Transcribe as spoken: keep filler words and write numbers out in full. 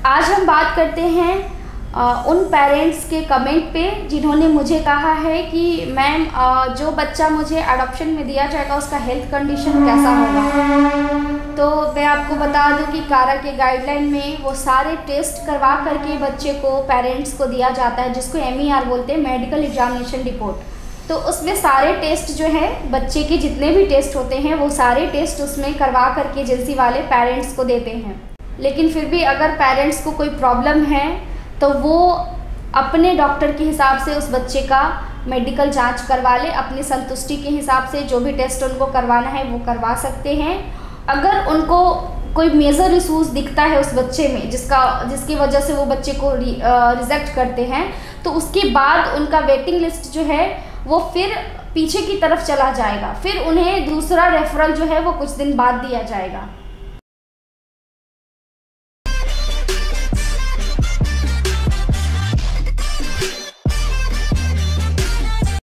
आज हम बात करते हैं आ, उन पेरेंट्स के कमेंट पे जिन्होंने मुझे कहा है कि मैम जो बच्चा मुझे अडॉप्शन में दिया जाएगा उसका हेल्थ कंडीशन कैसा होगा। तो मैं आपको बता दूं कि कारा के गाइडलाइन में वो सारे टेस्ट करवा करके बच्चे को पेरेंट्स को दिया जाता है, जिसको एम ई आर बोलते हैं, मेडिकल एग्जामिनेशन रिपोर्ट। तो उसमें सारे टेस्ट जो है बच्चे के जितने भी टेस्ट होते हैं वो सारे टेस्ट उसमें करवा करके एजेंसी वाले पेरेंट्स को देते हैं। लेकिन फिर भी अगर पेरेंट्स को कोई प्रॉब्लम है तो वो अपने डॉक्टर के हिसाब से उस बच्चे का मेडिकल जांच करवा ले, अपनी संतुष्टि के हिसाब से जो भी टेस्ट उनको करवाना है वो करवा सकते हैं। अगर उनको कोई मेजर इशूज़ दिखता है उस बच्चे में जिसका जिसकी वजह से वो बच्चे को रिजेक्ट करते हैं, तो उसके बाद उनका वेटिंग लिस्ट जो है वो फिर पीछे की तरफ चला जाएगा, फिर उन्हें दूसरा रेफरल जो है वो कुछ दिन बाद दिया जाएगा।